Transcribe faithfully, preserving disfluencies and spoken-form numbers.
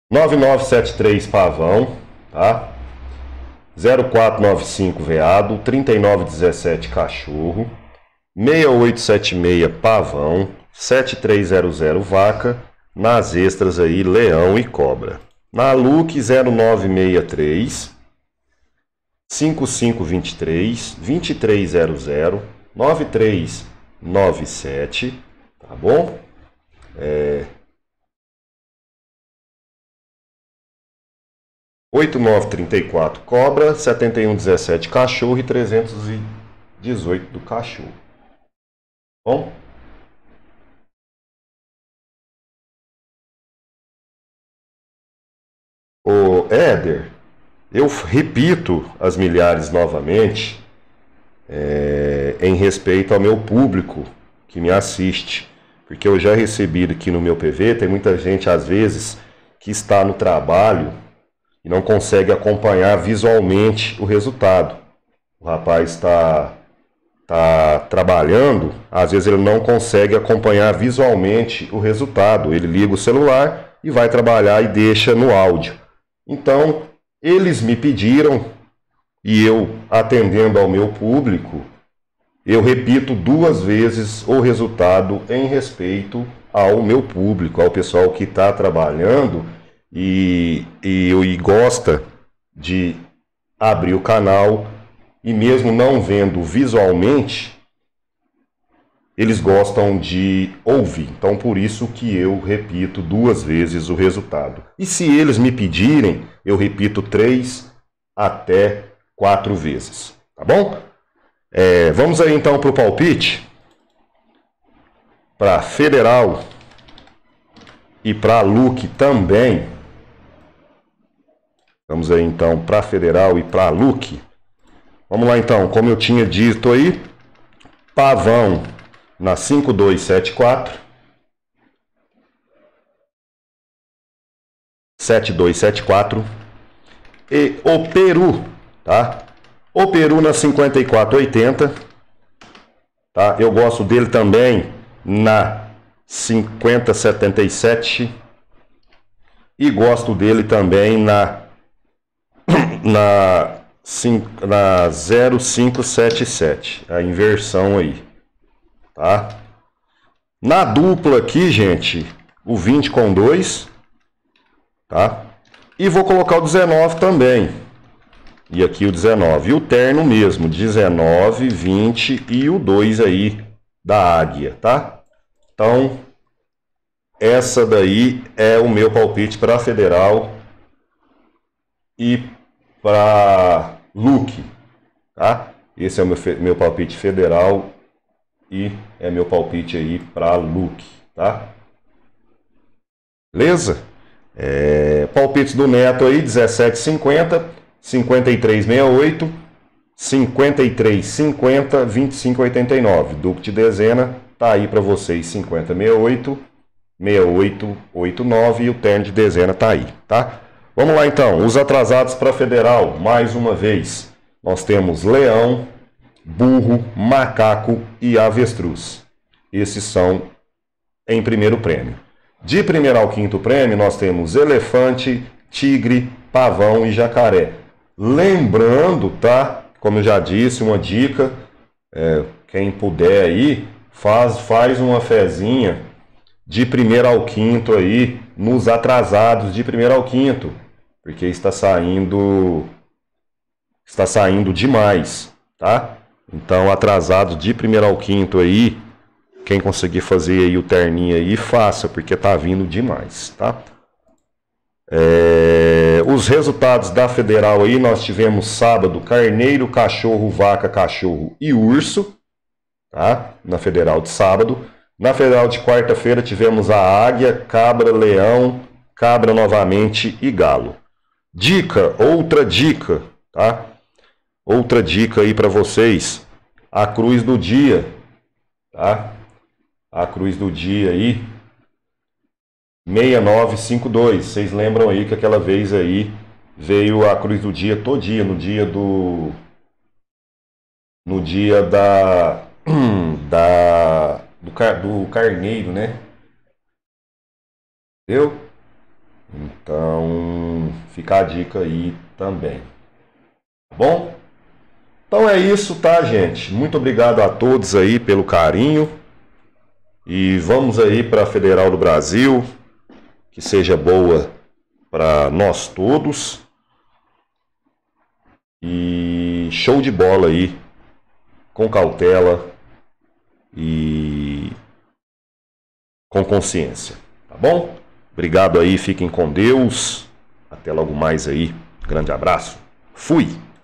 nove nove sete três pavão, tá? zero quatro nove cinco veado, trinta e nove dezessete cachorro, seis oito sete seis pavão, sete três zero zero vaca, nas extras aí leão e cobra. Na Luke zero nove seis três, cinco cinco dois três, dois três zero zero, nove três nove sete, tá bom? É... oito nove três quatro cobra, setenta e um dezessete cachorro e trezentos e dezoito do cachorro. Bom? Ô Éder, eu repito as milhares novamente é, em respeito ao meu público que me assiste, porque eu já recebi aqui no meu P V, tem muita gente às vezes que está no trabalho e não consegue acompanhar visualmente o resultado. O rapaz está tá trabalhando, às vezes ele não consegue acompanhar visualmente o resultado. Ele liga o celular e vai trabalhar e deixa no áudio. Então, eles me pediram, e eu, atendendo ao meu público, eu repito duas vezes o resultado em respeito ao meu público, ao pessoal que está trabalhando e, e, e gosta de abrir o canal e mesmo não vendo visualmente, eles gostam de ouvir. Então, por isso que eu repito duas vezes o resultado. E se eles me pedirem, eu repito três até quatro vezes. Tá bom? É, vamos aí então para o palpite. Para Federal e para Luque também. Vamos aí então para Federal e para Luque. Vamos lá então, como eu tinha dito aí, pavão na cinco dois sete quatro, sete dois sete quatro e o Peru, tá? O Peru na cinquenta e quatro oitenta, tá? Eu gosto dele também na cinquenta setenta e sete e gosto dele também na na na zero cinco sete sete, a inversão aí, tá? Na dupla aqui, gente, o vinte com dois, tá? E vou colocar o dezenove também. E aqui o dezenove. E o terno mesmo, dezenove, vinte e o dois aí da águia, tá? Então, essa daí é o meu palpite para Federal e para Luque, tá? Esse é o meu, meu palpite Federal e é meu palpite aí para Luque, tá? Beleza? É, palpites do Neto aí, dezessete cinquenta, cinquenta e três sessenta e oito, cinquenta e três cinquenta, vinte e cinco oitenta e nove. Duque de dezena tá aí para vocês, cinquenta sessenta e oito, sessenta e oito oitenta e nove e o terno de dezena tá aí, tá? Vamos lá então, os atrasados para Federal, mais uma vez. Nós temos leão, burro, macaco e avestruz. Esses são em primeiro prêmio. De primeiro ao quinto prêmio, nós temos elefante, tigre, pavão e jacaré. Lembrando, tá? Como eu já disse, uma dica, é, quem puder aí, faz, faz uma fezinha de primeiro ao quinto aí, nos atrasados de primeiro ao quinto, porque está saindo, está saindo demais, tá? Então, atrasado de primeiro ao quinto aí, quem conseguir fazer aí o terninho aí, faça, porque tá vindo demais, tá? É, os resultados da Federal aí, nós tivemos sábado, carneiro, cachorro, vaca, cachorro e urso, tá? Na Federal de sábado. Na Federal de quarta-feira tivemos a águia, cabra, leão, cabra novamente e galo. Dica, outra dica, tá? Outra dica aí para vocês, a cruz do dia, tá? A cruz do dia aí, seis nove cinco dois. Vocês lembram aí que aquela vez aí veio a cruz do dia todinha, no dia do... No dia da... da do, car, do carneiro, né? Entendeu? Então, fica a dica aí também. Tá bom? Então é isso, tá, gente? Muito obrigado a todos aí pelo carinho. E vamos aí para a Federal do Brasil, que seja boa para nós todos. E show de bola aí, com cautela e com consciência, tá bom? Obrigado aí, fiquem com Deus. Até logo mais aí. Grande abraço. Fui!